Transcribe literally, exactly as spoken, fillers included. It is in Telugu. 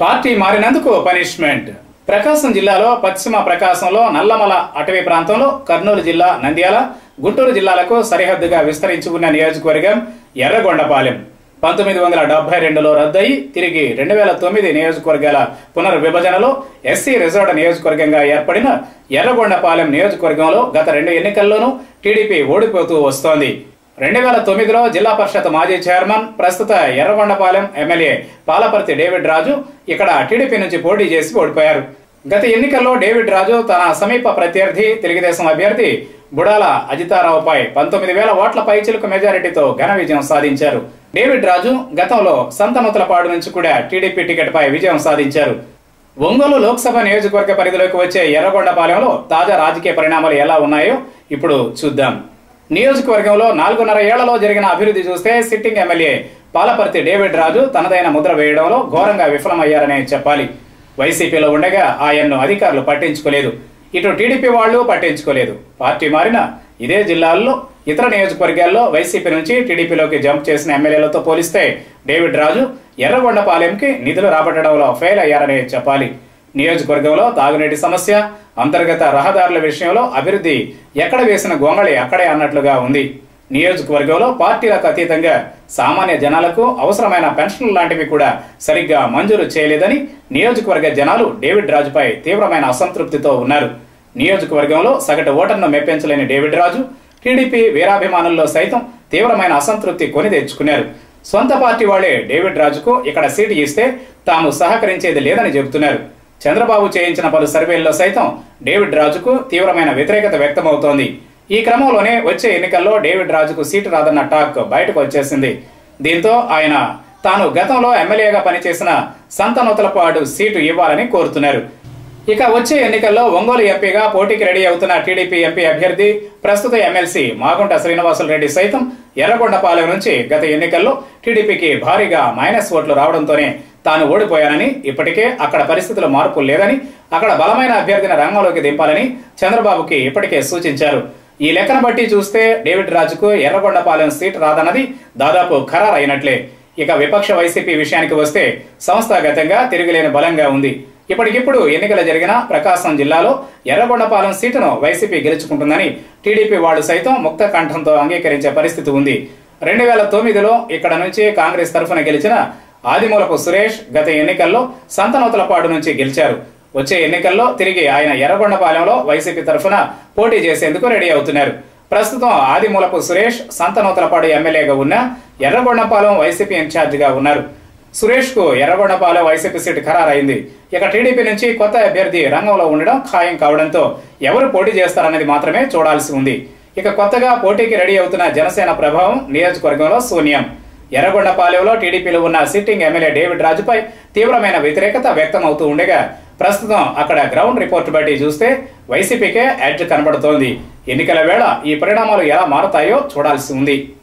Party మారినందుకు punishment. ప్రకాశం జిల్లాలో పశ్చిమ ప్రకాశంలో నల్లమల అటవీ ప్రాంతంలో కర్నూలు జిల్లా, నంద్యాల, గుంటూరు జిల్లాలకు సరిహద్దుగా విస్తరించి ఉన్న నియోజకవర్గం ఎర్రగొండపాలెం. పంతొమ్మిది వందల డెబ్బై రెండులో రద్దయి తిరిగి రెండు వేల తొమ్మిది నియోజకవర్గాల పునర్విభజనలో ఎస్సీ రిజర్వ్డ్ నియోజకవర్గంగా ఏర్పడిన ఎర్రగొండపాలెం నియోజకవర్గంలో గత రెండు ఎన్నికల్లోనూ టీడీపీ ఓడిపోతూ వస్తోంది. రెండు వేల తొమ్మిదిలో జిల్లా పరిషత్ మాజీ చైర్మన్, ప్రస్తుత ఎర్రగొండపాలెం ఎమ్మెల్యే పాలపర్తి డేవిడ్ రాజు ఇక్కడ టీడీపీ నుంచి పోటీ చేసి ఓడిపోయారు. గత ఎన్నికల్లో డేవిడ్ రాజు తన సమీప ప్రత్యర్థి తెలుగుదేశం అభ్యర్థి బుడాల అజితారావుపై పంతొమ్మిది వేల ఓట్ల పైచిలుకు మెజారిటీతో ఘన విజయం సాధించారు. డేవిడ్ రాజు గతంలో సంతనూతలపాడు నుంచి కూడా టీడీపీ టికెట్ పై విజయం సాధించారు. ఒంగోలు లోక్సభ నియోజకవర్గ పరిధిలోకి వచ్చే ఎర్రగొండపాలెంలో తాజా రాజకీయ పరిణామాలు ఎలా ఉన్నాయో ఇప్పుడు చూద్దాం. నియోజకవర్గంలో నాలుగున్నర ఏళ్లలో జరిగిన అభివృద్ధి చూస్తే sitting MLA Palaparthi David Raju తనదైన ముద్ర వేయడంలో ఘోరంగా విఫలమయ్యారనే చెప్పాలి. వైసీపీలో ఉండగా ఆయన్ను అధికారులు పట్టించుకోలేదు, ఇటు టీడీపీ వాళ్లు పట్టించుకోలేదు. పార్టీ మారిన ఇదే జిల్లాల్లో ఇతర నియోజకవర్గాల్లో వైసీపీ నుంచి టీడీపీలోకి జంప్ చేసిన ఎమ్మెల్యేలతో పోలిస్తే డేవిడ్ రాజు ఎర్రగొండపాలెంకి నిధులు రాబట్టడంలో ఫెయిల్ అయ్యారనే చెప్పాలి. నియోజకవర్గంలో తాగునీటి సమస్య, అంతర్గత రహదారుల విషయంలో అభివృద్ధి ఎక్కడ వేసిన గొంగళి అక్కడే అన్నట్లుగా ఉంది. నియోజకవర్గంలో పార్టీలకు అతీతంగా సామాన్య జనాలకు అవసరమైన పెన్షన్లు లాంటివి కూడా సరిగ్గా మంజూరు చేయలేదని నియోజకవర్గ జనాలు డేవిడ్ రాజుపై తీవ్రమైన అసంతృప్తితో ఉన్నారు. నియోజకవర్గంలో సగటు ఓటర్ను మెప్పించలేని డేవిడ్ రాజు టీడీపీ వీరాభిమానుల్లో సైతం తీవ్రమైన అసంతృప్తి కొని తెచ్చుకున్నారు. సొంత పార్టీ వాళ్లే డేవిడ్ రాజుకు ఇక్కడ సీటు ఇస్తే తాము సహకరించేది లేదని చెబుతున్నారు. చంద్రబాబు చేయించిన పలు సర్వేల్లో సైతం డేవిడ్ రాజుకు తీవ్రమైన వ్యతిరేకత వ్యక్తమవుతోంది. ఈ క్రమంలోనే వచ్చే ఎన్నికల్లో డేవిడ్ రాజుకు సీటు రాదన్న టాక్ బయటకు వచ్చేసింది. దీంతో ఆయన తాను గతంలో ఎమ్మెల్యేగా పనిచేసిన సంతనూతలపాడు సీటు ఇవ్వాలని కోరుతున్నారు. ఇక వచ్చే ఎన్నికల్లో ఒంగోలు ఎంపీగా పోటీకి రెడీ అవుతున్న టీడీపీ ఎంపీ అభ్యర్థి, ప్రస్తుత ఎమ్మెల్సీ మాగుంట శ్రీనివాసులరెడ్డి సైతం ఎర్రగొండపాలెం నుంచి గత ఎన్నికల్లో టీడీపీకి భారీగా మైనస్ ఓట్లు రావడంతోనే తాను ఓడిపోయానని, ఇప్పటికే అక్కడ పరిస్థితుల మార్పు లేదని, అక్కడ బలమైన అభ్యర్థిని రంగంలోకి దింపాలని చంద్రబాబుకి ఇప్పటికే సూచించారు. ఈ లెక్కన బట్టి చూస్తే డేవిడ్ రాజుకు ఎర్రగొండపాలెం సీటు రాదన్నది దాదాపు ఖరారు అయినట్లే. ఇక విపక్ష వైసీపీ విషయానికి వస్తే సంస్థాగతంగా తిరుగులేని బలంగా ఉంది. ఇప్పటికిప్పుడు ఎన్నికలు జరిగిన ప్రకాశం జిల్లాలో ఎర్రగొండపాలెం సీటును వైసీపీ గెలుచుకుంటుందని టీడీపీ వాళ్లు సైతం ముక్త కంఠంతో అంగీకరించే పరిస్థితి ఉంది. రెండు వేల తొమ్మిదిలో ఇక్కడ నుంచి కాంగ్రెస్ తరఫున గెలిచిన ఆదిమూలపు సురేష్ గత ఎన్నికల్లో సంతనూతలపాడు నుంచి గెలిచారు. వచ్చే ఎన్నికల్లో తిరిగి ఆయన ఎర్రగొండపాలెంలో వైసీపీ తరఫున పోటీ చేసేందుకు రెడీ అవుతున్నారు. ప్రస్తుతం ఆదిమూలపు సురేష్ సంతనూతలపాడు ఎమ్మెల్యేగా ఉన్న ఎర్రగొండపాలెం వైసీపీ ఇన్ఛార్జిగా ఉన్నారు. సురేష్ కు ఎర్రగొండపాలెం వైసీపీ సీటు ఖరారైంది. ఇక టీడీపీ నుంచి కొత్త అభ్యర్థి రంగంలో ఉండడం ఖాయం కావడంతో ఎవరు పోటీ చేస్తారన్నది మాత్రమే చూడాల్సి ఉంది. ఇక కొత్తగా పోటీకి రెడీ అవుతున్న జనసేన ప్రభావం నియోజకవర్గంలో శూన్యం. ఎర్రగొండపాలెంలో టీడీపీలో ఉన్న సిట్టింగ్ ఎమ్మెల్యే డేవిడ్ రాజుపై తీవ్రమైన వ్యతిరేకత వ్యక్తం అవుతూ ఉండగా ప్రస్తుతం అక్కడ గ్రౌండ్ రిపోర్ట్ బట్టి చూస్తే వైసీపీకే ఎడ్జ్ కనబడుతోంది. ఎన్నికల వేళ ఈ పరిణామాలు ఎలా మారుతాయో చూడాల్సి ఉంది.